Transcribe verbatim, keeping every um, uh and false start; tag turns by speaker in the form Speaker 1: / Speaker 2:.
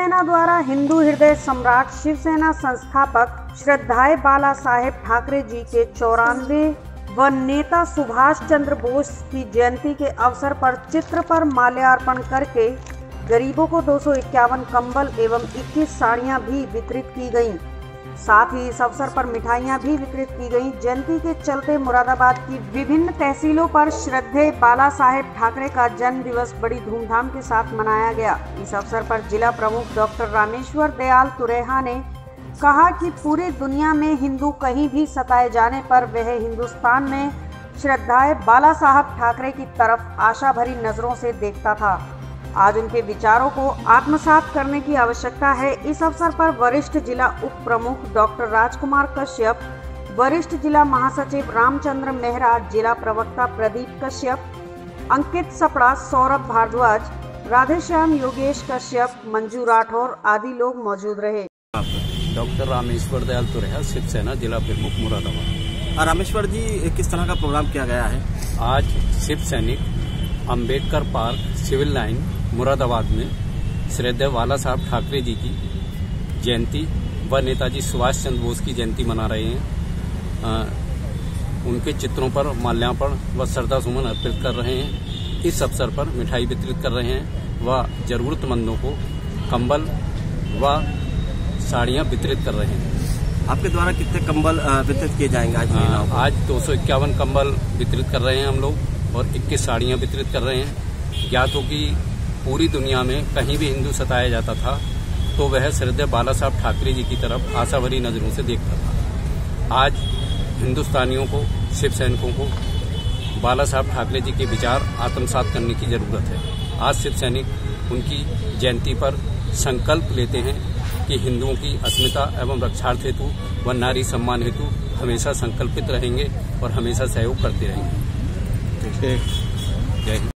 Speaker 1: शिवसेना द्वारा हिंदू हृदय सम्राट शिवसेना संस्थापक श्रद्धाए बाला साहेब ठाकरे जी के चौरानवे व नेता सुभाष चंद्र बोस की जयंती के अवसर पर चित्र पर माल्यार्पण करके गरीबों को दो सौ इक्यावन कंबल एवं इक्कीस साड़ियां भी वितरित की गईं। साथ ही इस अवसर पर मिठाइयां भी वितरित की गईं। जयंती के चलते मुरादाबाद की विभिन्न तहसीलों पर श्रद्धेय बाला साहेब ठाकरे का जन्म दिवस बड़ी धूमधाम के साथ मनाया गया। इस अवसर पर जिला प्रमुख डॉक्टर रामेश्वर दयाल तुरेहा ने कहा कि पूरी दुनिया में हिंदू कहीं भी सताए जाने पर वह हिंदुस्तान में श्रद्धाए बाला साहब ठाकरे की तरफ आशा भरी नजरों से देखता था। आज उनके विचारों को आत्मसात करने की आवश्यकता है। इस अवसर पर वरिष्ठ जिला उप प्रमुख डॉक्टर राजकुमार कश्यप, वरिष्ठ जिला महासचिव रामचंद्र मेहरा, जिला प्रवक्ता प्रदीप कश्यप, अंकित सपड़ा, सौरभ भारद्वाज, राधेश्याम, योगेश कश्यप, मंजू राठौर आदि लोग मौजूद रहे।
Speaker 2: डॉक्टर रामेश्वर दयाल तुरेहा, शिवसेना जिला प्रमुख मुरादाबाद।
Speaker 3: रामेश्वर जी, किस तरह का प्रोग्राम किया गया है?
Speaker 2: आज Shiv Sainik Ambedkar park civil line Moradabad में श्रद्धेय बाला साहब ठाकरे जी की जयंती व नेताजी सुभाष चंद्र बोस की जयंती मना रहे हैं। आ, उनके चित्रों पर माल्यार्पण व श्रद्धा सुमन अर्पित कर रहे हैं। इस अवसर पर मिठाई वितरित कर रहे हैं व जरूरतमंदों को कंबल व साड़ियां वितरित कर रहे हैं।
Speaker 3: आपके द्वारा कितने कंबल वितरित किए जाएंगे आज?
Speaker 2: आ, आज दो सौ इक्यावन कंबल वितरित कर रहे हैं हम लोग और इक्कीस साड़ियां वितरित कर रहे हैं। ज्ञात हो कि पूरी दुनिया में कहीं भी हिंदू सताया जाता था तो वह श्रद्धेय बाला साहब ठाकरे जी की तरफ आशा भरी नजरों से देखता था। आज हिंदुस्तानियों को, शिव सैनिकों को बाला साहब ठाकरे जी के विचार आत्मसात करने की जरूरत है। आज शिव सैनिक उनकी जयंती पर संकल्प लेते हैं कि हिंदुओं की अस्मिता एवं रक्षार्थ हेतु व नारी सम्मान हेतु हमेशा संकल्पित रहेंगे और हमेशा सहयोग करते रहेंगे।
Speaker 3: जय हिंद।